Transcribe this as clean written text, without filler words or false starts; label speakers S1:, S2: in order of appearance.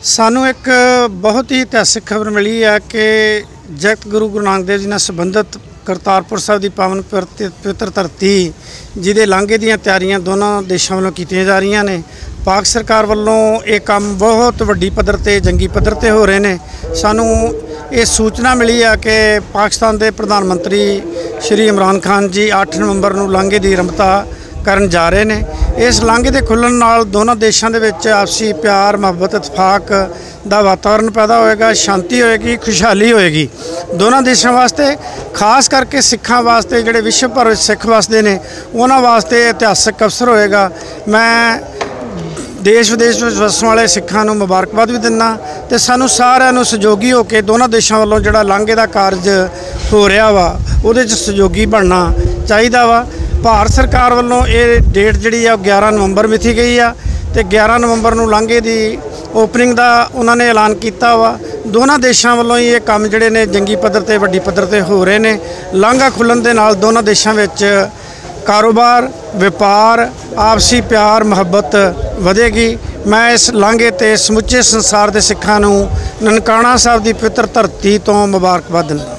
S1: ਸਾਨੂੰ ਇੱਕ ਬਹੁਤ ਹੀ ਇਤਿਹਾਸਿਕ ਖਬਰ ਮਿਲੀ ਹੈ ਕਿ ਜਗਤ ਗੁਰੂ ਨਾਨਕ ਦੇਵ ਜੀ ਨਾਲ ਸੰਬੰਧਿਤ ਕਰਤਾਰਪੁਰ ਸਾਹਿਬ ਦੀ ਪਾਵਨ ਪਵਿੱਤਰ ਧਰਤੀ ਜਿਹਦੇ ਲਾਂਘੇ ਦੀਆਂ ਤਿਆਰੀਆਂ ਦੋਨਾਂ ਦੇਸ਼ਾਂ ਵੱਲੋਂ ਕੀਤੀਆਂ ਜਾ ਰਹੀਆਂ ਨੇ। ਪਾਕ ਸਰਕਾਰ ਵੱਲੋਂ ਇਹ ਕੰਮ ਬਹੁਤ ਵੱਡੀ ਪੱਧਰ ਤੇ ਜੰਗੀ ਪੱਧਰ ਤੇ ਹੋ ਰਹੇ ਨੇ। ਸਾਨੂੰ ਇਹ ਸੂਚਨਾ ਮਿਲੀ ਹੈ ਕਿ ਪਾਕਿਸਤਾਨ ਦੇ ਪ੍ਰਧਾਨ ਮੰਤਰੀ ਸ਼੍ਰੀ ਇਮਰਾਨ ਖਾਨ ਜੀ 8 ਨਵੰਬਰ ਨੂੰ ਲਾਂਘੇ ਦੀ ਆਰੰਭਤਾ ਕਰਨ ਜਾ ਰਹੇ ਨੇ। इस लांघे के खुलण नाल दोनों देशों के विच आपसी प्यार मुहब्बत इतफाक का वातावरण पैदा होएगा, शांति होएगी, खुशहाली होएगी दोनों देशों वास्ते, खास करके सिखां वास्ते जिहड़े विश्व भर सिख वसदे ने उन्हां वास्ते इतिहासक अवसर होएगा। मैं देश विदेश में वसन वाले सिखां नूं मुबारकबाद भी दिंदा ते सानूं सारिआं नूं सहयोगी हो के दोनों देशों वालों जिहड़ा लांघे का कारज हो रहा वा उहदे च सहयोगी बनना चाहीदा वा। भारत सरकार वालों ये डेट जी 11 नवंबर मिथी गई आ ते 11 नवंबर नूं लांघे की ओपनिंग का उन्होंने ऐलान किया वा। दोनों देशों वालों ये काम जिहड़े ने जंगी पद्धर ते वड्डी पद्धर ते हो रहे ने। लांघा खुलण दे नाल दोनों देशों विच कारोबार व्यापार आपसी प्यार मुहब्बत वधेगी। मैं इस लांघे ते समुचे संसार के सिखां नूं ननकाणा साहिब की पवित्र धरती तो मुबारकबाद दिंदा।